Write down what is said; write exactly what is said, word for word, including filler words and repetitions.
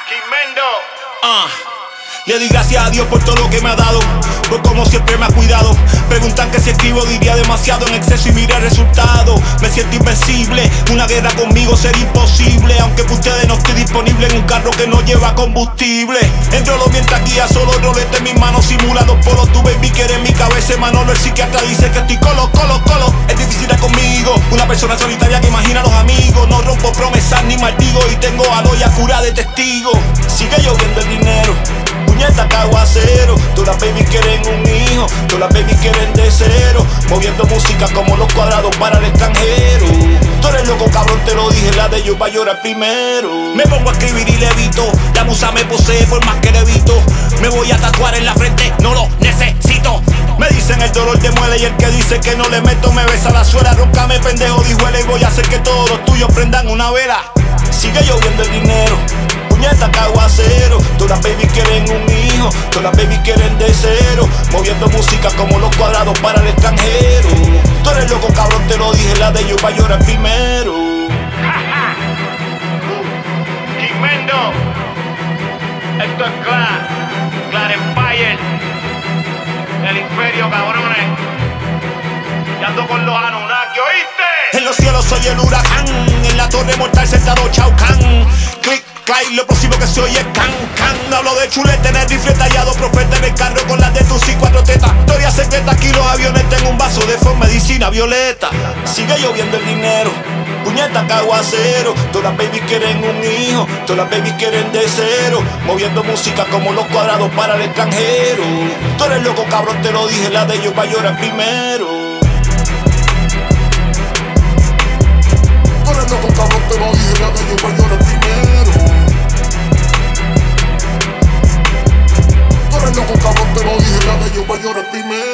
Quimendo. Ah, le doy gracias a Dios por todo lo que me ha dado, por como siempre me ha cuidado. Preguntan que si escribo diría demasiado en exceso y mira el resultado. Me siento invencible, una guerra conmigo sería imposible. Aunque para ustedes no estoy disponible en un carro que no lleva combustible. Enrolo mientras guía solo rolete en mis manos simulados por los tu baby que eres mi cabeza. Manolo el psiquiatra dice que estoy colo, colo, colo. Es difícil estar conmigo, una persona solitaria que imagina a los amigos. No rompo promesas ni maldigo y tengo a Loya cura de testigo. Sigue lloviendo el dinero, puñeta caguacero. Todas las babies quieren un hijo, todas las babies quieren de cero. Moviendo música como los cuadrados para el extranjero. Tú eres loco cabrón, te lo dije, la de ellos va a llorar primero. Me pongo a escribir y levito, la musa me posee por más que levito. Me voy a tatuar en la frente, no lo necesito. Me dicen el dolor de muele y el que dice que no le meto me besa la suela. Róncame pendejo, dijuela y voy a hacer que todos los tuyos prendan una vela. Sigue lloviendo el dinero, puñeta caguacero. Todas las babies quieren un hijo, todas las babies quieren de cero. Moviendo música como los cuadrados para el extranjero. Tú eres loco cabrón, te lo dije, la de ellos va a llorar primero. Quimendo. Esto es Clar, Clar Empire. El imperio, cabrones. Y ando con los Anunnaki, ¿oíste? En los cielos soy el huracán, en la torre mortal sentado Chao Kahn. Click, clay, lo próximo que soy es can, can. Hablo de chuleta en el rifle tallado, profeta en el carro con las de tus y cuatro tetas. Historia secreta, aquí los aviones tengo un vaso de forma medicina violeta. Sigue lloviendo el dinero, puñeta caguacero. Todas las babies quieren un hijo, todas las babies quieren de cero. Moviendo música como los cuadrados para el extranjero. Tú eres loco cabrón, te lo dije, la de ellos va a llorar primero. Tú eres loco cabrón, te lo dije, la de ellos va a llorar primero. Tú eres loco cabrón, te lo dije, la de ellos va a llorar primero.